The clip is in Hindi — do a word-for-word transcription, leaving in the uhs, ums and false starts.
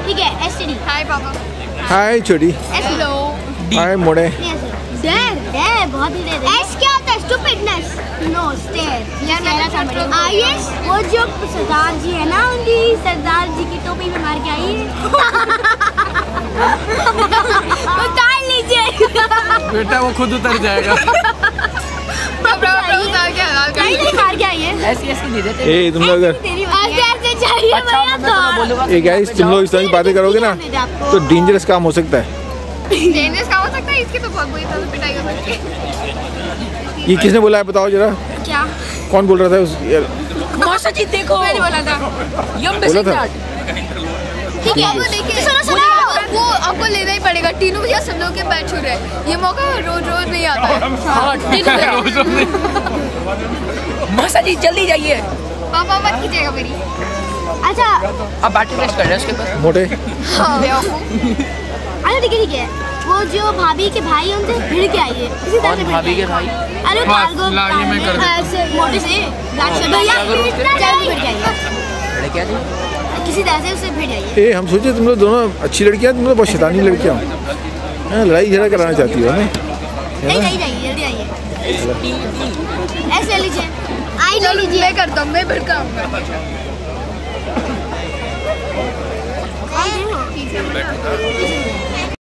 ठीक है एस टी डी। हाय पापा। हाय छोटी। हेलो। हाय मोड़े। डेयर डेयर बहुत ही डेयर। एस क्या होता है? स्टूपिडनेस। No stare. यार मेरा समझ। आई एस वो जो सरदार जी है ना, उनकी सरदार जी की टोपी में मार के आई है। उतार लीजिए। बेटा वो खुद उतर जाएगा। नहीं मार के आई है। ऐसी ऐसी नहीं देते। ए तुम लोग अगर ऐसे चाहिए भैया तो। ए गाइस तुम लोग इस तरह की बातें करोगे ना तो डेंजरस काम हो सकता है। डेंजरस काम हो सकता है। इसकी तो बहुत बुरी तरह पिटाई हो सकती है। ये किसने बोला है बताओ जरा? क्या? कौन बोल रहा था उस यार? मौसा जी देखो। मैंने बोला था। यम बोला था? ठीक है वो देखिए सुनो सुनो वो आपको लेना ही पड़ेगा। तीनों भैया सब लोग के पैर छू रहे हैं। ये मौका रोज रोज नहीं आता है। हाँ ठीक है। मौसा जी जल्दी जाइए। पापा मत कीजिएगा मेरी। अच्छा अब बैटरी टेस्ट कर रहे हैं उसके पास। मोटे। अरे ठीक है ठीक है। वो जो भाभी के भाई उनसे भिड़ के आई है इसी तरह से। भाभी के भाई? अरे कार्गो ला ये मैं कर देता ऐसे मोटे से भैया भिड़ के आई है क्या जी? किसी तरह से उससे भिड़ आई है। ए हम सोचे तुम लोग दोनों अच्छी लड़कियां, तुम लोग बहुत शैतानी लड़कियां हो। लड़ाई झगड़ा कराना चाहती हो हमें? नहीं नहीं जाइए जल्दी आइए। ऐसे ले लीजिए। आई ले लीजिए। मैं करता हूँ। मैं भड़काऊंगा।